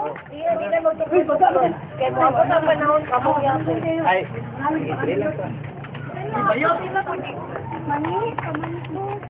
Hindi na magtutulog doon. Kaya mo ako sa panahon, kamo yan. Ay, sige lang pa. Mani,